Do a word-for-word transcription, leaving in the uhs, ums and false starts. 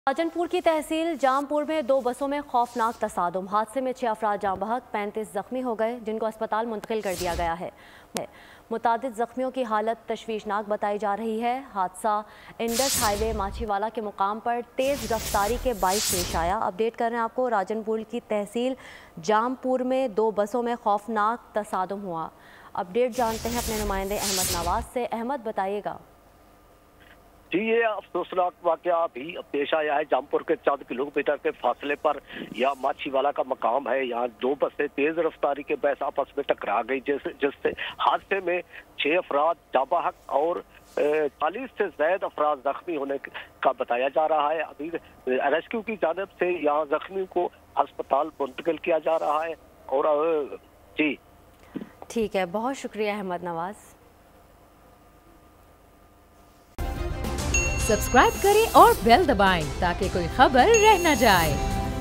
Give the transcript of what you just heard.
राजनपुर की तहसील जामपुर में दो बसों में खौफनाक तसादुम। हादसे में छह अफराद जाँ बहक, पैंतीस जख्मी हो गए, जिनको अस्पताल मुंतकिल कर दिया गया है। मुतादिद जख्मियों की हालत तशवीशनाक बताई जा रही है। हादसा इंडस हाईवे माछीवाला के मुकाम पर तेज़ रफ्तारी के बाइस पेश आया। अपडेट कर रहे हैं आपको, राजनपुर की तहसील जामपुर में दो बसों में खौफनाक तसादुम हुआ। अपडेट जानते हैं अपने नुमाइंदे अहमद नवाज से। अहमद, बताइएगा। जी, ये अफसोसनाक वाक़या भी पेश आया है। जामपुर के चंद किलोमीटर के फासले पर यह माछीवाला का मकाम है। यहाँ दो बसें तेज रफ्तारी के बहस आपस में टकरा गई, जिस जिससे हादसे में छह अफराद जाँ बहक और चालीस से ज्यादा अफराद जख्मी होने का बताया जा रहा है। अभी रेस्क्यू की जानिब से यहाँ जख्मी को अस्पताल मुंतकिल किया जा रहा है। और जी ठीक है, बहुत शुक्रिया अहमद नवाज। सब्सक्राइब करें और बेल दबाएं ताकि कोई खबर रह न जाए।